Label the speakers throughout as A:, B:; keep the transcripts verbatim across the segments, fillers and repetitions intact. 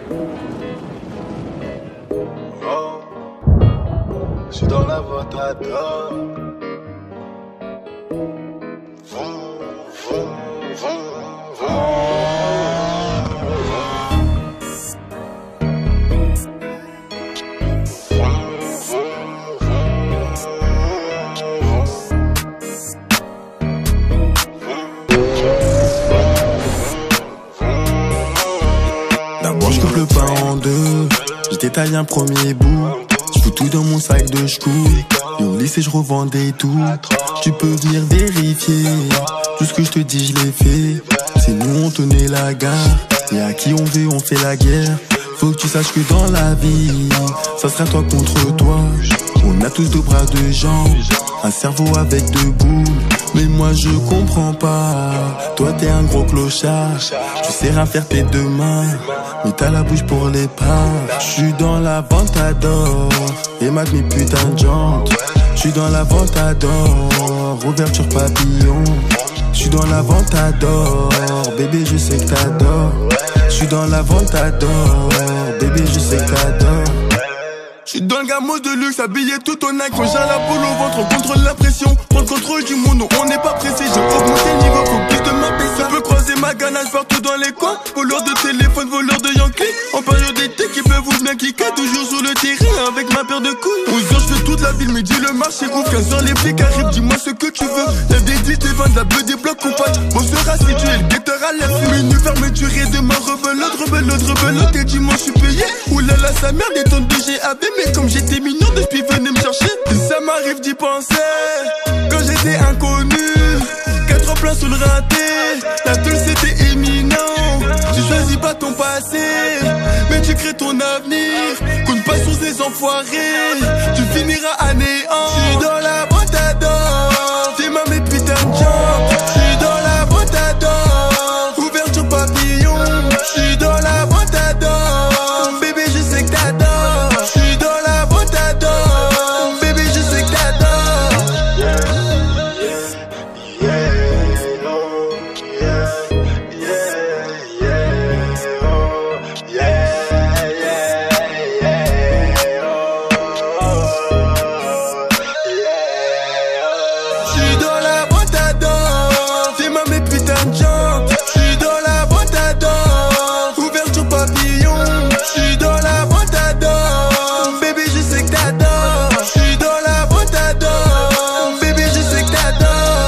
A: Oh, je suis dans la ventador. Vroom, vroom, vroom, vroom.
B: D'abord je coupe le pain en deux, je détaille un premier bout. Je fous tout dans mon sac de ch'couille. Et au lycée je revendais tout. Tu peux venir vérifier, tout ce que je te dis je l'ai fait. C'est nous on tenait la gare, et à qui on veut on fait la guerre. Faut que tu saches que dans la vie, ça sera toi contre toi. On a tous deux bras, deux jambes, un cerveau avec deux boules. Mais moi je comprends pas, toi t'es un gros clochard. Tu sais rien faire tes deux mains, mais t'as la bouche pour les pas. J'suis dans la ventador, et mate mes putains de jantes. J'suis dans la ventador, ouverture papillon. J'suis dans la ventador, bébé je sais que t'adores. J'suis dans la ventador, bébé je sais que t'adores. J'suis dans le gamos de luxe, habillé tout en acte. Quand j'ai la boule au ventre, on contrôle la pression. Prends le contrôle du monde, non, on n'est pas pressé. J'ai augmenté le niveau, faut plus de m'appeler ça. Je peux croiser ma ganache partout dans les coins. Voleurs de téléphone, voleurs de Yankee. En période d'été, qui peut vous bien kicker. Toujours sur le terrain avec ma paire de couilles. onze heures, j'fais toute la ville, midi le marché ouvre. quinze heures, les flics arrivent, dis-moi ce que tu veux. Y'a des dix, des vingt, de la bleue, des blocs compacts. On sera situé, le guetteur à l'air. Minuit, fermeture et demain, rebelote, rebelote, rebelote. Et dimanche, j'suis payé. Oulala, sa mère, des tonnes de G A B. Mais comme j'étais mignon, depuis venez me chercher. Et ça m'arrive d'y penser. Quand j'étais inconnu, quatre plans sous le raté. La teule c'était éminent. Tu choisis pas ton passé, mais tu crées ton avenir. Compte pas sur ces enfoirés, tu finiras à néant. J'suis dans la ventador, t'es ma mes putains de jambes. J'suis dans la ventador, ouverture papillon. J'suis dans la ventador, bébé je sais que t'adores. J'suis dans la ventador, bébé je sais que t'adores. J'suis dans la ventador, t'es ma mes putains de jantes. J'suis dans la ventador, ouverture papillon. J'suis dans la ventador, bébé je sais que t'adores. J'suis dans la ventador, bébé je sais que t'adores.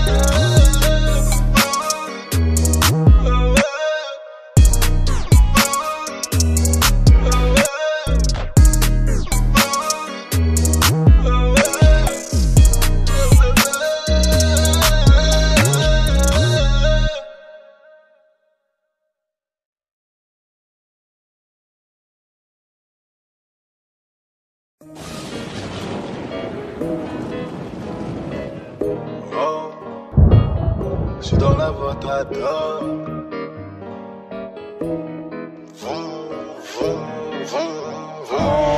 A: Oh, je suis dans la ventador. Vroom, vroom, vroom, vroom.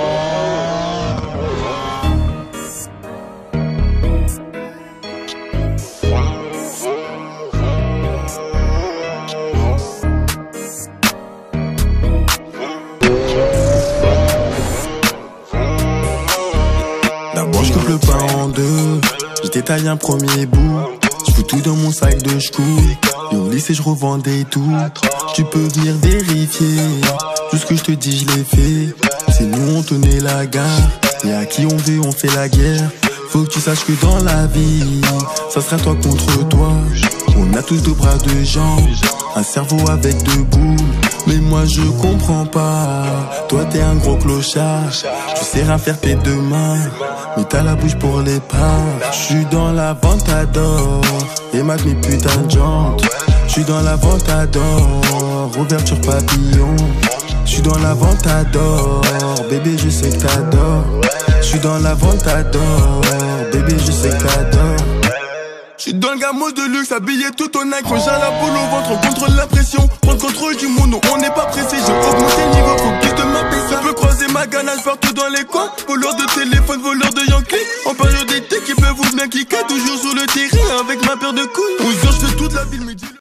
B: D'abord je coupe le pain en deux, je détaille un premier bout. Je fous tout dans mon sac de ch'couille. Et au lycée je revendais tout. Tu peux venir vérifier, tout ce que je te dis je l'ai fait. C'est nous on tenait la gare, et à qui on veut on fait la guerre. Faut que tu saches que dans la vie, ça sera toi contre toi. On a tous deux bras, deux jambes, un cerveau avec deux boules. Mais moi je comprends pas, toi t'es un gros clochard. Tu sais rien faire tes deux mains, mais t'as la bouche pour les pas. J'suis dans la ventador, et mate mes putains de jantes. J'suis dans la ventador, ouverture papillon. J'suis dans la ventador, bébé je sais que t'adores. J'suis dans la ventador, bébé je sais que t'adores. J'suis dans le gamos de luxe, habillé tout en acte. Quand j'ai la boule au ventre, on contrôle la pression. Prends le contrôle du monde, non, on n'est pas pressé. J'ai augmenté le niveau, faut plus de m'appeler ça. Je peux croiser ma ganache partout dans les coins. Voleurs de téléphone, voleurs de Yankee. En période d'été, qui peut vous bien kicker. Toujours sur le terrain avec ma paire de couilles. onze heures, j'fais toute la ville, mais